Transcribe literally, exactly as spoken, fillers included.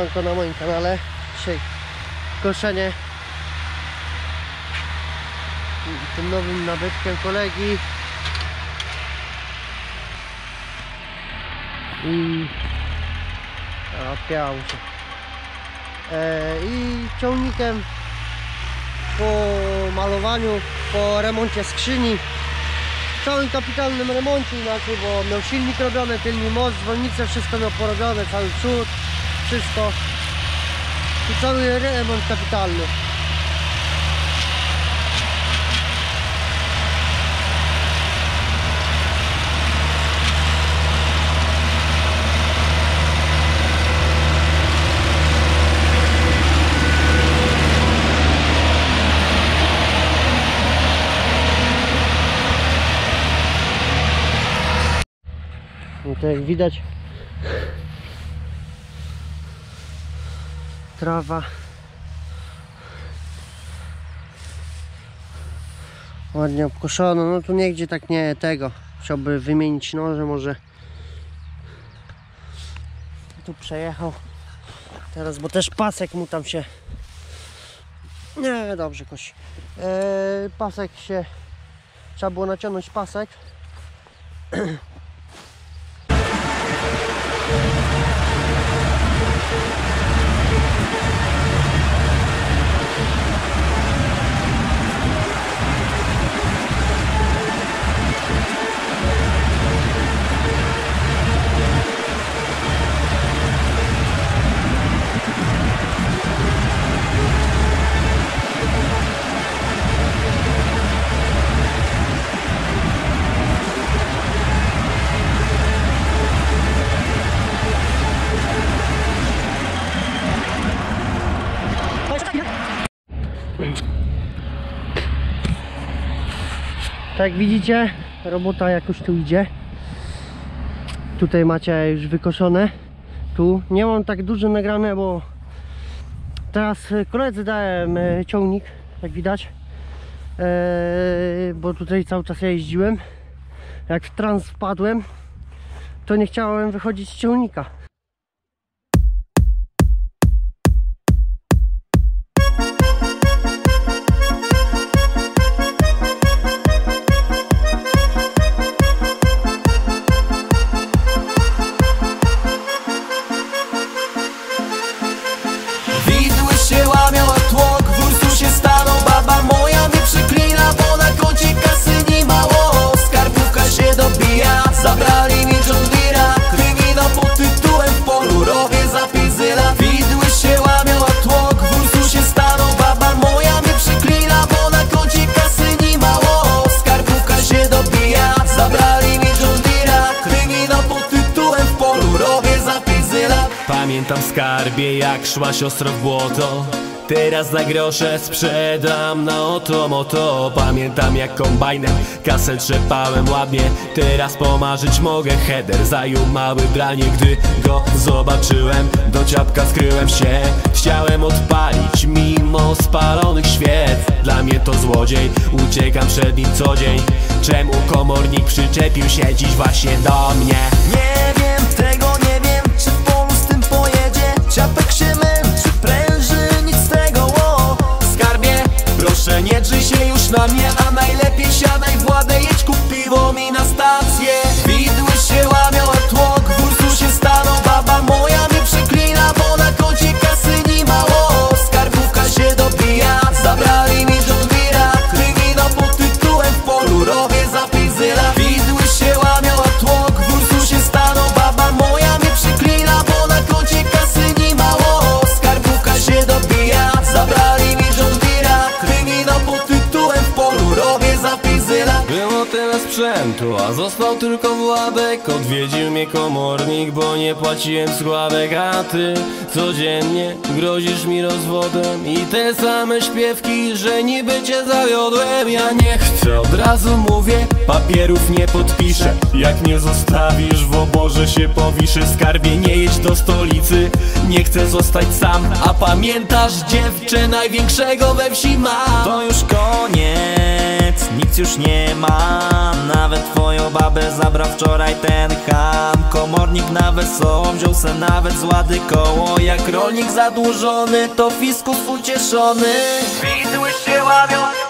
Siemanko na moim kanale. Dzisiaj koszenie tym nowym nabytkiem kolegi i a piał się e, i ciągnikiem po malowaniu, po remoncie skrzyni, całym kapitalnym remoncie inaczej, bo miał silnik robiony, tylny most, dzwonnice, wszystko miał porobione, cały przód, wszystko i cały remont kapitalny. No to jak widać, trawa ładnie obkoszona, no tu nigdzie tak nie tego, chciałby wymienić noże, może tu przejechał teraz, bo też pasek mu tam się nie, dobrze kosi eee, pasek się, trzeba było naciągnąć pasek. Tak jak widzicie, robota jakoś tu idzie. Tutaj macie już wykoszone. Tu nie mam tak dużo nagrane, bo teraz koledze dałem ciągnik, jak widać, eee, bo tutaj cały czas ja jeździłem. Jak w trans wpadłem, to nie chciałem wychodzić z ciągnika. Zabrali mi John Deere'a, kryminał pod tytułem w polu robię zapis zyla. Widły się łamią, a tłok w ursu się stanął. Baba moja mnie przyklina, bo na koncie kasy nie mało. Skarbówka się dobija. Zabrali mi John Deere'a, kryminał pod tytułem w polu robię zapis zyla. Pamiętam skarbie, jak szła siostro w błoto. Teraz za grosze sprzedam na oto moto. Pamiętam jak kombajnem kasę trzepałem ładnie. Teraz pomarzyć mogę, header zajął mały branie. Gdy go zobaczyłem, do ciapka skryłem się. Chciałem odpalić mimo spalonych świec. Dla mnie to złodziej, uciekam przed nim co dzień. Czemu komornik przyczepił się dziś właśnie do mnie? Nie wiem, tego nie wiem, czy w polu z tym pojedzie. Ciapek się męczy, pręży, proszę nie drzyj się już na mnie, a najlepiej siadaj w ładę, jedź kup piwo mi na stację. Widły się łamią, a tłok w ursu się stanął. Baba moja mnie przyklina, bo na koncie kasy nie mało. Skarbówka się dobija. Zabrali mi John Deere'a, kryminał pod tytułem w polu robię zapis zyla. Widły się łamią, a tłok w ursu się stanął. Baba moja mnie przyklina, bo na koncie kasy nie mało. Skarbówka się dobija. Zabrali mi John Deere'a, kryminał pod tytułem w polu robię zapis zyla. Było tyle sprzętu, a został tylko Władek. Odwiedził mnie komornik, bo nie płaciłem składek. A ty codziennie grozisz mi rozwodem i te same śpiewki, że niby cię zawiodłem. Ja nie chcę, od razu mówię, papierów nie podpiszę. Jak nie zostawisz, w oborze się powiszę. Skarbie, nie jedź do stolicy, nie chcę zostać sam. A pamiętasz dziewczę największego we wsi ma? To już koniec, nic już nie ma, nawet twoją bo babę zabrał wczoraj ten ham. Komornik na wesołą wziął se nawet z łady koło. Jak rolnik zadłużony, to fiskus ucieszony. Widły się łamią.